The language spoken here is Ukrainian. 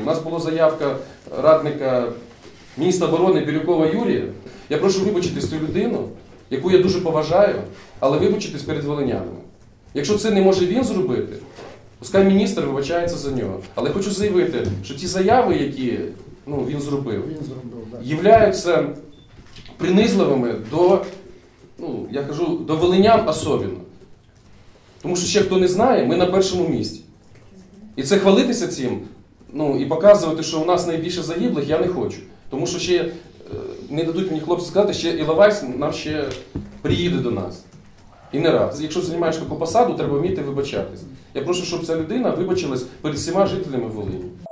нас була заявка радника міністра оборони Бірюкова Юрія. Я прошу вибачитись цю людину, яку я дуже поважаю, але вибачитись перед волинянами. Якщо це не може він зробити, пускай міністр вибачається за нього. Але хочу заявити, що ті заяви, які він зробив, являються принизливими до, я кажу, до волинян особливо. Тому що ще хто не знає, ми на першому місці. І це хвалитися цим, і показувати, що у нас найбільше загиблих, я не хочу. Тому що ще, не дадуть мені хлопці сказати, ще Іловайськ нам ще приїде до нас. І не раз. Якщо займаєш таку посаду, треба вміти вибачатись. Я прошу, щоб ця людина вибачилась перед всіма жителями Волині.